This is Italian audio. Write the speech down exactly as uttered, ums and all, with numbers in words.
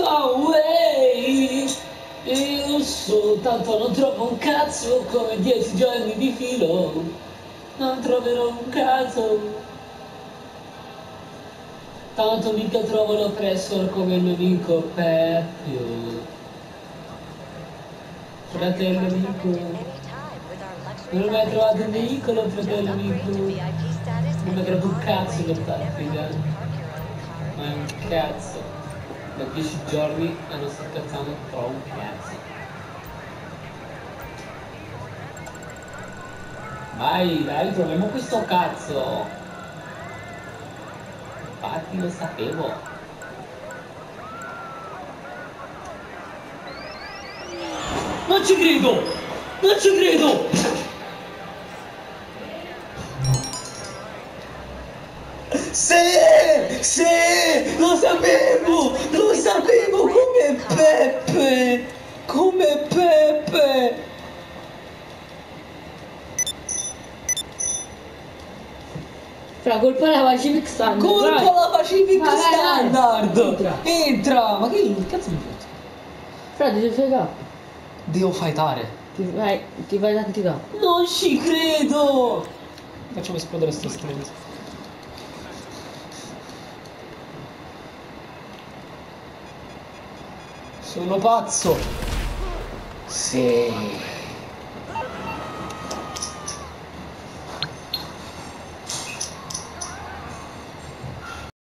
No way! Io so, tanto non trovo un cazzo come dieci giorni di filo. Non troverò un cazzo. Tanto mica trovo l'oppressor come il mio amico Peppio. Fratello amico. Non ho mai trovato un veicolo, fratello amico. Non mi trovato un cazzo per figa. Ma è un cazzo. Da dieci giorni e non sto scherzando, trovo un cazzo. Vai, dai, troviamo questo cazzo. Infatti lo sapevo. Non ci credo! Non ci credo! Sì! Sì! Lo sapevo! Lo sapevo come Peppe! Come Peppe! Fra, colpa la Pacific Standard. Colpa vai. la Pacific Vai, vai, vai. Standard! Entra. Entra! Ma che cazzo mi fai? Fra, ti devi fregare. Devo fightare. Ti fai, ti fai tanti capi. Non ci credo! Facciamo esplodere sto stronzo. Sono pazzo! Sì.